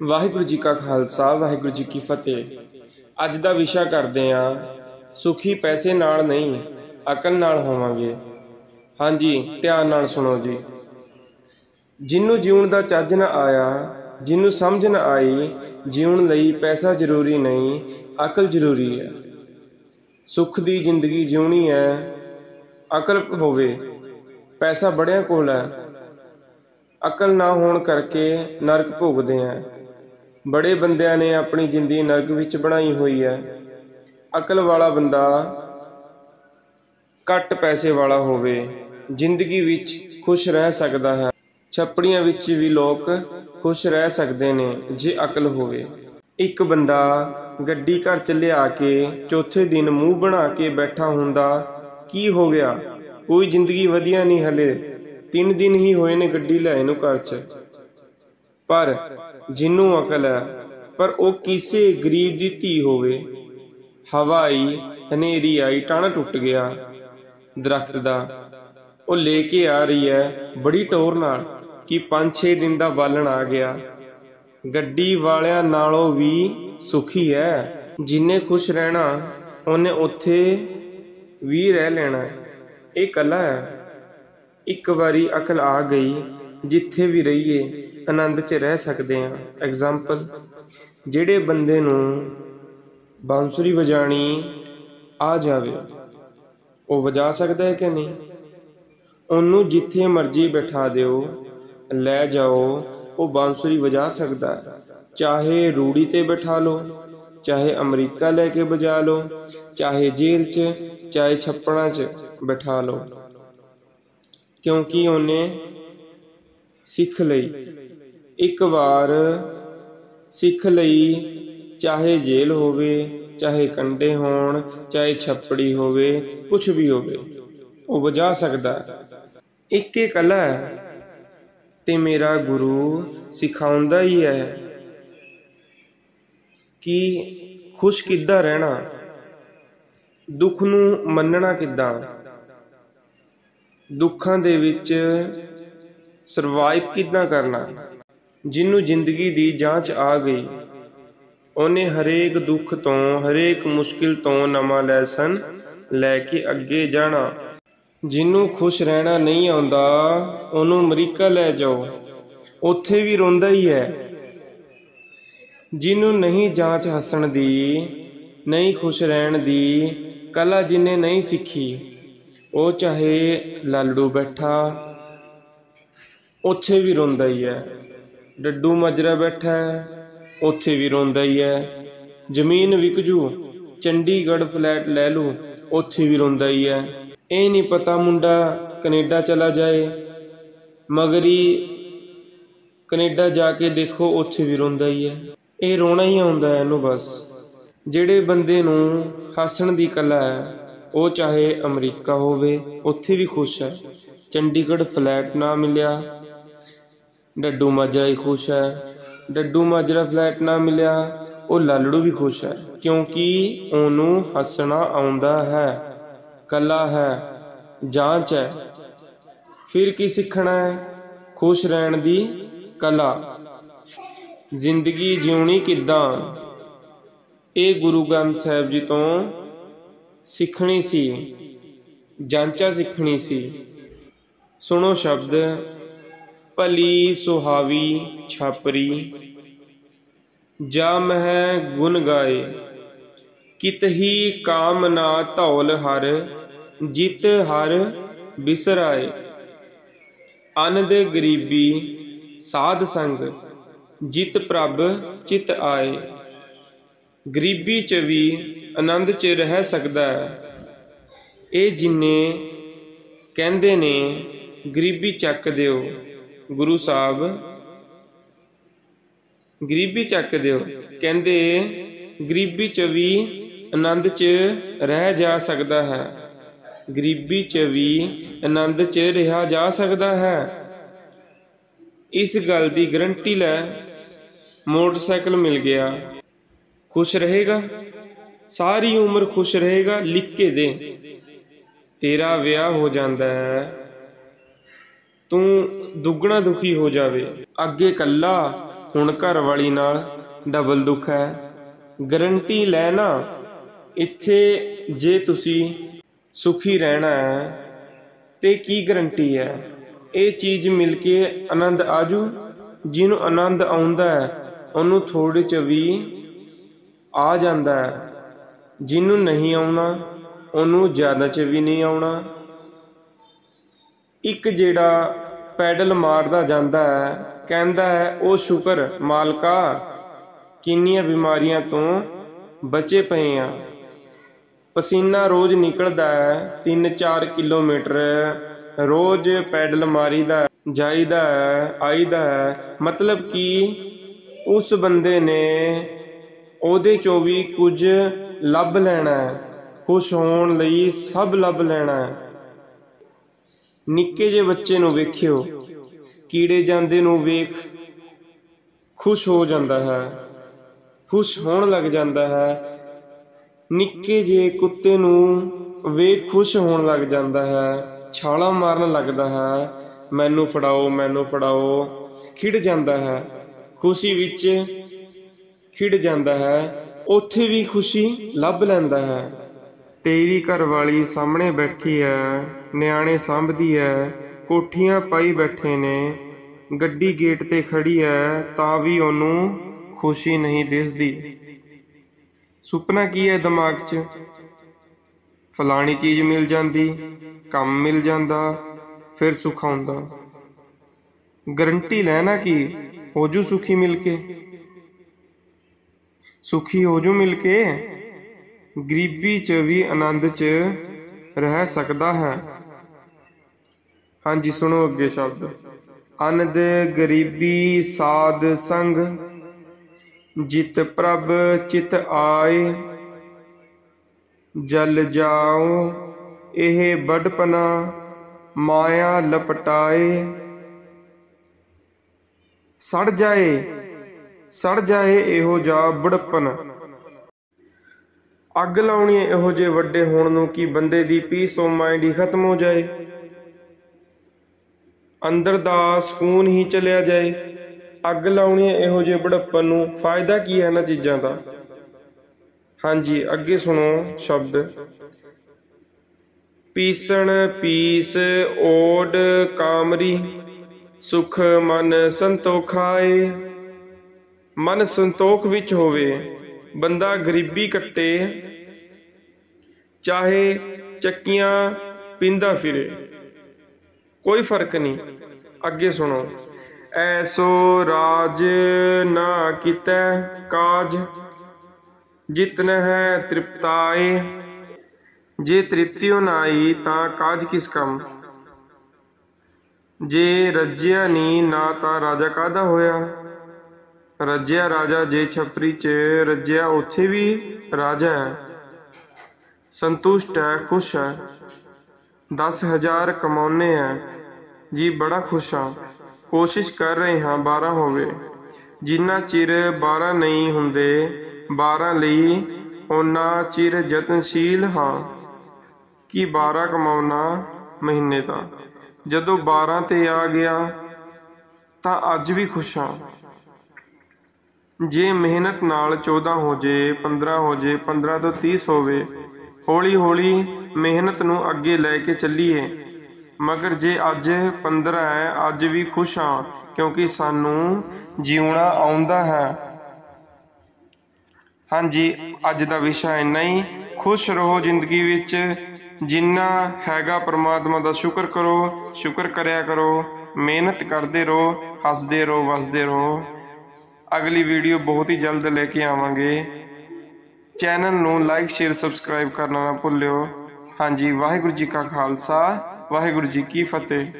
ਵਾਹਿਗੁਰੂ ਜੀ ਕਾ ਖਾਲਸਾ ਵਾਹਿਗੁਰੂ ਜੀ ਕੀ ਫਤਿਹ। ਅੱਜ ਦਾ ਵਿਸ਼ਾ ਕਰਦੇ ਹਾਂ, ਸੁਖੀ ਪੈਸੇ ਨਾਲ ਨਹੀਂ ਅਕਲ ਨਾਲ ਹੋਵਾਂਗੇ। ਹਾਂਜੀ, ਧਿਆਨ ਨਾਲ ਸੁਣੋ ਜੀ। ਜਿਹਨੂੰ ਜਿਉਣ ਦਾ ਚੱਜ ਨਾ ਆਇਆ, ਜਿਹਨੂੰ ਸਮਝ ਨਾ ਆਈ, ਜਿਉਣ ਲਈ ਪੈਸਾ ਜ਼ਰੂਰੀ ਨਹੀਂ, ਅਕਲ ਜ਼ਰੂਰੀ ਹੈ। ਸੁੱਖ ਦੀ ਜ਼ਿੰਦਗੀ ਜਿਉਣੀ ਹੈ, ਅਕਲ ਹੋਵੇ। ਪੈਸਾ ਬੜਿਆਂ ਕੋਲ ਹੈ, ਅਕਲ ਨਾ ਹੋਣ ਕਰਕੇ ਨਰਕ ਭੋਗਦੇ ਹੈ। ਬੜੇ ਬੰਦਿਆਂ ਨੇ ਆਪਣੀ ਜ਼ਿੰਦਗੀ ਨਰਕ ਵਿੱਚ ਬਣਾਈ ਹੋਈ ਹੈ। ਅਕਲ ਵਾਲਾ ਬੰਦਾ ਘੱਟ ਪੈਸੇ ਵਾਲਾ ਹੋਵੇ, ਜ਼ਿੰਦਗੀ ਵਿੱਚ ਖੁਸ਼ ਰਹਿ ਸਕਦਾ ਹੈ। ਛੱਪੜੀਆਂ ਵਿੱਚ ਵੀ ਲੋਕ ਖੁਸ਼ ਰਹਿ ਸਕਦੇ ਨੇ ਜੇ ਅਕਲ ਹੋਵੇ। ਇੱਕ ਬੰਦਾ ਗੱਡੀ ਘਰ 'ਚ ਲਿਆ ਕੇ ਚੌਥੇ ਦਿਨ ਮੂੰਹ ਬਣਾ ਕੇ ਬੈਠਾ ਹੁੰਦਾ, ਕੀ ਹੋ ਗਿਆ? ਕੋਈ ਜ਼ਿੰਦਗੀ ਵਧੀਆ ਨਹੀਂ, ਹਲੇ 3 ਦਿਨ ਹੀ ਹੋਏ ਨੇ ਗੱਡੀ ਲਿਆਏ ਨੂੰ ਘਰ 'ਚ। ਪਰ ਜਿਹਨੂੰ ਅਕਲ ਹੈ, ਪਰ ਉਹ ਕਿਸੇ ਗਰੀਬ ਦੀ ਧੀ ਹੋਵੇ, ਹਵਾ ਆਈ, ਹਨੇਰੀ ਆਈ, ਟਾਣਾ ਟੁੱਟ ਗਿਆ ਦਰਖਤ ਦਾ, ਉਹ ਲੈ ਕੇ ਆ ਰਹੀ ਹੈ ਬੜੀ ਟੌਰ ਨਾਲ ਕਿ 5-6 ਦਿਨ ਦਾ ਬਾਲਣ ਆ ਗਿਆ। ਗੱਡੀ ਵਾਲਿਆਂ ਨਾਲੋਂ ਵੀ ਸੁਖੀ ਹੈ। ਜਿੰਨੇ ਖੁਸ਼ ਰਹਿਣਾ ਉਹਨੇ ਉੱਥੇ ਵੀ ਰਹਿ ਲੈਣਾ। ਇਹ ਕਲਾ ਹੈ। ਇੱਕ ਵਾਰੀ ਅਕਲ ਆ ਗਈ, ਜਿੱਥੇ ਵੀ ਰਹੀਏ ਆਨੰਦ 'ਚ ਰਹਿ ਸਕਦੇ ਹਾਂ। ਐਗਜ਼ਾਮਪਲ, ਜਿਹੜੇ ਬੰਦੇ ਨੂੰ ਬਾਂਸੁਰੀ ਵਜਾਣੀ ਆ ਜਾਵੇ, ਉਹ ਵਜਾ ਸਕਦਾ ਹੈ ਕਿ ਨਹੀਂ? ਉਹਨੂੰ ਜਿੱਥੇ ਮਰਜ਼ੀ ਬਿਠਾ ਦਿਓ, ਲੈ ਜਾਓ, ਉਹ ਬਾਂਸੁਰੀ ਵਜਾ ਸਕਦਾ ਹੈ। ਚਾਹੇ ਰੂੜੀ 'ਤੇ ਬਿਠਾ ਲਓ, ਚਾਹੇ ਅਮਰੀਕਾ ਲੈ ਕੇ ਵਜਾ ਲਓ, ਚਾਹੇ ਜੇਲ੍ਹ 'ਚ, ਚਾਹੇ ਛੱਪੜਾਂ 'ਚ ਬਿਠਾ ਲਓ, ਕਿਉਂਕਿ ਉਹਨੇ ਸਿੱਖ ਲਈ। ਇੱਕ ਵਾਰ ਸਿੱਖ ਲਈ, ਚਾਹੇ ਜੇਲ੍ਹ ਹੋਵੇ, ਚਾਹੇ ਕੰਡੇ ਹੋਣ, ਚਾਹੇ ਛੱਪੜੀ ਹੋਵੇ, ਕੁਛ ਵੀ ਹੋਵੇ, ਉਹ ਵਜਾ ਸਕਦਾ। ਇੱਕ ਇਹ ਕਲਾ ਹੈ ਤੇ ਮੇਰਾ ਗੁਰੂ ਸਿਖਾਉਂਦਾ ਹੀ ਹੈ ਕਿ ਖੁਸ਼ ਕਿੱਦਾਂ ਰਹਿਣਾ, ਦੁੱਖ ਨੂੰ ਮੰਨਣਾ ਕਿੱਦਾਂ, ਦੁੱਖਾਂ ਦੇ ਵਿੱਚ ਸਰਵਾਈਵ ਕਿੱਦਾਂ ਕਰਨਾ। ਜਿਹਨੂੰ ਜ਼ਿੰਦਗੀ ਦੀ ਜਾਂਚ ਆ ਗਈ, ਉਹਨੇ ਹਰੇਕ ਦੁੱਖ ਤੋਂ, ਹਰੇਕ ਮੁਸ਼ਕਿਲ ਤੋਂ ਨਵਾਂ ਲੈਸਨ ਲੈ ਕੇ ਅੱਗੇ ਜਾਣਾ। ਜਿਹਨੂੰ ਖੁਸ਼ ਰਹਿਣਾ ਨਹੀਂ ਆਉਂਦਾ, ਉਹਨੂੰ ਅਮਰੀਕਾ ਲੈ ਜਾਓ, ਉੱਥੇ ਵੀ ਰੋਂਦਾ ਹੀ ਹੈ। ਜਿਹਨੂੰ ਨਹੀਂ ਜਾਂਚ ਹੱਸਣ ਦੀ, ਨਹੀਂ ਖੁਸ਼ ਰਹਿਣ ਦੀ ਕਲਾ ਜਿਹਨੇ ਨਹੀਂ ਸਿੱਖੀ, ਉਹ ਚਾਹੇ ਲਾਲੜੂ ਬੈਠਾ, ਉੱਥੇ ਵੀ ਰੋਂਦਾ ਹੀ ਹੈ। ਡੱਡੂ ਮਾਜਰਾ ਬੈਠਾ ਹੈ, ਉੱਥੇ ਵੀ ਰੋਂਦਾ ਹੀ ਹੈ। ਜ਼ਮੀਨ ਵਿਕ ਜੂ, ਚੰਡੀਗੜ੍ਹ ਫਲੈਟ ਲੈ ਲੂ, ਉੱਥੇ ਵੀ ਰੋਂਦਾ ਹੀ ਹੈ। ਇਹ ਨਹੀਂ ਪਤਾ ਮੁੰਡਾ ਕਨੇਡਾ ਚਲਾ ਜਾਏ, ਮਗਰੀ ਕਨੇਡਾ ਜਾ ਕੇ ਦੇਖੋ, ਉੱਥੇ ਵੀ ਰੋਂਦਾ ਹੀ ਹੈ। ਇਹ ਰੋਣਾ ਹੀ ਆਉਂਦਾ ਇਹਨੂੰ ਬਸ। ਜਿਹੜੇ ਬੰਦੇ ਨੂੰ ਹੱਸਣ ਦੀ ਕਲਾ ਹੈ, ਉਹ ਚਾਹੇ ਅਮਰੀਕਾ ਹੋਵੇ, ਉੱਥੇ ਵੀ ਖੁਸ਼ ਹੈ। ਚੰਡੀਗੜ੍ਹ ਫਲੈਟ ਨਾ ਮਿਲਿਆ, ਡੱਡੂ ਮਾਜਰਾ ਹੀ ਖੁਸ਼ ਹੈ। ਡੱਡੂ ਮਾਜਰਾ ਫਲੈਟ ਨਾ ਮਿਲਿਆ, ਉਹ ਲਾਲੜੂ ਵੀ ਖੁਸ਼ ਹੈ, ਕਿਉਂਕਿ ਉਹਨੂੰ ਹੱਸਣਾ ਆਉਂਦਾ ਹੈ, ਕਲਾ ਹੈ, ਜਾਂਚ ਹੈ। ਫਿਰ ਕੀ ਸਿੱਖਣਾ ਹੈ? ਖੁਸ਼ ਰਹਿਣ ਦੀ ਕਲਾ। ਜ਼ਿੰਦਗੀ ਜਿਉਣੀ ਕਿੱਦਾਂ, ਇਹ ਗੁਰੂ ਗ੍ਰੰਥ ਸਾਹਿਬ ਜੀ ਤੋਂ ਸਿੱਖਣੀ ਸੀ, ਜਾਂਚਾ ਸਿੱਖਣੀ ਸੀ। ਸੁਣੋ ਸ਼ਬਦ, ਭਲੀ ਸੁਹਾਵੀ ਛਾਪਰੀ, ਜਾ ਮਹਿ ਗੁਣ ਗਾਏ, ਕਿਤ ਹੀ ਕਾਮ ਨਾ ਧੌਲ ਹਰ, ਜਿਤ ਹਰ ਬਿਸਰਾਏ। ਅਨੰਦ ਗਰੀਬੀ ਸਾਧ ਸੰਗ, ਜਿਤ ਪ੍ਰਭ ਚਿਤ ਆਏ। ਗਰੀਬੀ 'ਚ ਵੀ ਆਨੰਦ 'ਚ ਰਹਿ ਸਕਦਾ ਹੈ। ਇਹ ਜਿੰਨੇ ਕਹਿੰਦੇ ਨੇ ਗਰੀਬੀ ਚੱਕ ਦਿਓ, ਗੁਰੂ ਸਾਹਿਬ ਗਰੀਬੀ ਚੱਕ ਦਿਓ, ਕਹਿੰਦੇ ਗਰੀਬੀ 'ਚ ਵੀ ਆਨੰਦ 'ਚ ਰਹਿ ਜਾ ਸਕਦਾ ਹੈ। ਗਰੀਬੀ 'ਚ ਵੀ ਆਨੰਦ 'ਚ ਰਿਹਾ ਜਾ ਸਕਦਾ ਹੈ। ਇਸ ਗੱਲ ਦੀ ਗਰੰਟੀ ਲੈ। ਮੋਟਰਸਾਈਕਲ ਮਿਲ ਗਿਆ, ਖੁਸ਼ ਰਹੇਗਾ? ਸਾਰੀ ਉਮਰ ਖੁਸ਼ ਰਹੇਗਾ? ਲਿਖ ਕੇ ਦੇ। ਤੇਰਾ ਵਿਆਹ ਹੋ ਜਾਂਦਾ ਹੈ, ਤੂੰ ਦੁੱਗਣਾ ਦੁਖੀ ਹੋ ਜਾਵੇ। ਅੱਗੇ ਕੱਲਾ ਹੁਣ ਘਰ ਵਾਲੀ ਨਾਲ ਡਬਲ ਦੁੱਖ ਹੈ। ਗਰੰਟੀ ਲੈਣਾ ਇੱਥੇ ਜੇ ਤੁਸੀਂ ਸੁਖੀ ਰਹਿਣਾ ਹੈ ਤੇ ਕੀ ਗਰੰਟੀ ਹੈ? ਇਹ ਚੀਜ਼ ਮਿਲ ਕੇ ਆਨੰਦ ਆਜੂ। ਜਿਹਨੂੰ ਆਨੰਦ ਆਉਂਦਾ ਹੈ ਉਹਨੂੰ ਥੋੜ੍ਹੇ 'ਚ ਵੀ ਆ ਜਾਂਦਾ ਹੈ, ਜਿਹਨੂੰ ਨਹੀਂ ਆਉਣਾ ਉਹਨੂੰ ਜ਼ਿਆਦਾ 'ਚ ਵੀ ਨਹੀਂ ਆਉਣਾ। ਇੱਕ ਜਿਹੜਾ ਪੈਡਲ ਮਾਰਦਾ ਜਾਂਦਾ ਹੈ ਕਹਿੰਦਾ ਹੈ ਉਹ ਸ਼ੁਕਰ ਮਾਲਕਾ ਕਿੰਨੀਆਂ ਬਿਮਾਰੀਆਂ ਤੋਂ ਬਚੇ ਪਏ ਆ। ਪਸੀਨਾ ਰੋਜ਼ ਨਿਕਲਦਾ ਹੈ 3-4 ਕਿਲੋਮੀਟਰ ਰੋਜ਼ ਪੈਡਲ ਮਾਰੀਦਾ ਜਾਈਦਾ ਹੈ ਆਈਦਾ ਹੈ। ਮਤਲਬ ਕਿ ਉਸ ਬੰਦੇ ਨੇ ਉਹਦੇ 'ਚੋਂ ਵੀ ਕੁਝ ਲੱਭ ਲੈਣਾ ਹੈ, ਖੁਸ਼ ਹੋਣ ਲਈ ਸਭ ਲੱਭ ਲੈਣਾ ਹੈ। ਨਿੱਕੇ ਜਿਹੇ ਬੱਚੇ ਨੂੰ ਵੇਖਿਓ, ਕੀੜੇ ਜਾਂਦੇ ਨੂੰ ਵੇਖ ਖੁਸ਼ ਹੋ ਜਾਂਦਾ ਹੈ, ਖੁਸ਼ ਹੋਣ ਲੱਗ ਜਾਂਦਾ ਹੈ। ਨਿੱਕੇ ਜਿਹੇ ਕੁੱਤੇ ਨੂੰ ਵੇਖ ਖੁਸ਼ ਹੋਣ ਲੱਗ ਜਾਂਦਾ ਹੈ, ਛਾਲਾਂ ਮਾਰਨ ਲੱਗਦਾ ਹੈ, ਮੈਨੂੰ ਫੜਾਓ ਮੈਨੂੰ ਫੜਾਓ, ਖਿੜ ਜਾਂਦਾ ਹੈ, ਖੁਸ਼ੀ ਵਿੱਚ ਖਿੜ ਜਾਂਦਾ ਹੈ, ਉੱਥੇ ਵੀ ਖੁਸ਼ੀ ਲੱਭ ਲੈਂਦਾ ਹੈ। ਤੇਰੀ ਘਰਵਾਲੀ ਸਾਹਮਣੇ ਬੈਠੀ ਹੈ, ਨਿਆਣੇ ਸਾਂਭਦੀ ਹੈ, ਕੋਠੀਆਂ ਪਾਈ ਬੈਠੇ ਨੇ, ਗੱਡੀ ਗੇਟ ਤੇ ਖੜੀ ਹੈ ਤਾਂ ਵੀ ਉਹਨੂੰ ਖੁਸ਼ੀ ਨਹੀਂ ਦਿਸਦੀ। ਸੁਪਨਾ ਕੀ ਹੈ ਦਿਮਾਗ 'ਚ? ਫਲਾਣੀ ਚੀਜ਼ ਮਿਲ ਜਾਂਦੀ, ਕੰਮ ਮਿਲ ਜਾਂਦਾ, ਫਿਰ ਸੁੱਖ ਆਉਂਦਾ। ਗਰੰਟੀ ਲੈਣਾ ਕੀ ਹੋਜੂ ਸੁਖੀ ਮਿਲ ਕੇ, ਸੁਖੀ ਹੋਜੂ ਮਿਲ ਕੇ। ਗਰੀਬੀ 'ਚ ਵੀ ਆਨੰਦ 'ਚ ਰਹਿ ਸਕਦਾ ਹੈ। ਹਾਂਜੀ ਸੁਣੋ ਅੱਗੇ ਸ਼ਬਦ। ਅਨੰਦ ਗਰੀਬੀ ਸਾਧ ਸੰਗ, ਜਿਤ ਪ੍ਰਭ ਚਿਤ ਆਏ, ਜਲ ਜਾਉ ਇਹ ਬੜਪਨਾ ਮਾਇਆ ਲਪਟਾਏ। ਸੜ ਜਾਏ ਇਹੋ ਜਾ ਬੁੜਪਨ, ਅੱਗ ਲਾਉਣੀ ਇਹੋ ਜਿਹੇ ਵੱਡੇ ਹੋਣ ਨੂੰ ਕਿ ਬੰਦੇ ਦੀ ਪੀਸ ਆਫ ਮਾਈਂਡ ਹੀ ਖਤਮ ਹੋ ਜਾਏ, ਅੰਦਰ ਦਾ ਸਕੂਨ ਹੀ ਚਲਿਆ ਜਾਏ। ਅੱਗ ਲਾਉਣੀ ਇਹੋ ਜਿਹੇ ਬੁਢੱਪਨ ਨੂੰ, ਫਾਇਦਾ ਕੀ ਹੈ ਇਹਨਾਂ ਚੀਜ਼ਾਂ ਦਾ? ਹਾਂਜੀ ਅੱਗੇ ਸੁਣੋ ਸ਼ਬਦ। ਪੀਸਣ ਪੀਸ ਓਡ ਕਾਮਰੀ, ਸੁਖ ਮਨ ਸੰਤੋਖਾਏ। ਮਨ ਸੰਤੋਖ ਵਿੱਚ ਹੋਵੇ, ਬੰਦਾ ਗਰੀਬੀ ਕੱਟੇ, ਚਾਹੇ ਚੱਕੀਆਂ ਪੀਂਦਾ ਫਿਰੇ, ਕੋਈ ਫਰਕ ਨਹੀਂ। ਅੱਗੇ ਸੁਣੋ। ਐਸੋ ਰਾਜ ਨਾ ਕੀਤੈ ਕਾਜ, ਜਿਤਨ ਹੈ ਤ੍ਰਿਪਤਾਏ। ਜੇ ਤ੍ਰਿਪਤਿਓ ਨਾ ਆਈ ਤਾਂ ਕਾਜ ਕਿਸ ਕੰਮ? ਜੇ ਰੱਜਿਆ ਨੀ ਨਾ ਤਾਂ ਰਾਜਾ ਕਾਹਦਾ ਹੋਇਆ? ਰੱਜਿਆ ਰਾਜਾ ਜੇ ਛਪਰੀ 'ਚ ਰੱਜਿਆ ਉੱਥੇ ਵੀ ਰਾਜਾ ਹੈ, ਸੰਤੁਸ਼ਟ ਹੈ, ਖੁਸ਼ ਹੈ। 10,000 ਕਮਾਉਂਦੇ ਹੈ ਜੀ, ਬੜਾ ਖੁਸ਼ ਹਾਂ, ਕੋਸ਼ਿਸ਼ ਕਰ ਰਹੇ ਹਾਂ 12 ਹੋਵੇ। ਜਿੰਨਾ ਚਿਰ 12 ਨਹੀਂ ਹੁੰਦੇ 12 ਲਈ ਓਨਾ ਚਿਰ ਯਤਨਸ਼ੀਲ ਹਾਂ ਕਿ 12 ਕਮਾਉਣਾ ਮਹੀਨੇ ਦਾ। ਜਦੋਂ 12 ਤੇ ਆ ਗਿਆ ਤਾਂ ਅੱਜ ਵੀ ਖੁਸ਼ ਹਾਂ। ਜੇ ਮਿਹਨਤ ਨਾਲ 14 ਹੋ ਜੇ, 15 ਹੋ ਜੇ, 15 ਤੋਂ 30 ਹੋਵੇ, ਹੌਲੀ ਹੌਲੀ ਮਿਹਨਤ ਨੂੰ ਅੱਗੇ ਲੈ ਕੇ ਚੱਲੀਏ। ਮਗਰ ਜੇ ਅੱਜ 15 ਹੈ ਅੱਜ ਵੀ ਖੁਸ਼ ਹਾਂ, ਕਿਉਂਕਿ ਸਾਨੂੰ ਜਿਉਣਾ ਆਉਂਦਾ ਹੈ। ਹਾਂਜੀ ਅੱਜ ਦਾ ਵਿਸ਼ਾ ਇੰਨਾ ਹੀ। ਖੁਸ਼ ਰਹੋ ਜ਼ਿੰਦਗੀ ਵਿੱਚ, ਜਿੰਨਾ ਹੈਗਾ ਪਰਮਾਤਮਾ ਦਾ ਸ਼ੁਕਰ ਕਰੋ, ਸ਼ੁਕਰ ਕਰਿਆ ਕਰੋ, ਮਿਹਨਤ ਕਰਦੇ ਰਹੋ, ਹੱਸਦੇ ਰਹੋ, ਵਸਦੇ ਰਹੋ। ਅਗਲੀ ਵੀਡੀਓ ਬਹੁਤ ਹੀ ਜਲਦ ਲੈ ਕੇ ਆਵਾਂਗੇ। ਚੈਨਲ ਨੂੰ ਲਾਈਕ ਸ਼ੇਅਰ ਸਬਸਕ੍ਰਾਈਬ ਕਰਨਾ ਨਾ ਭੁੱਲਿਓ। ਹਾਂਜੀ ਵਾਹਿਗੁਰੂ ਜੀ ਕਾ ਖਾਲਸਾ, ਵਾਹਿਗੁਰੂ ਜੀ ਕੀ ਫਤਿਹ।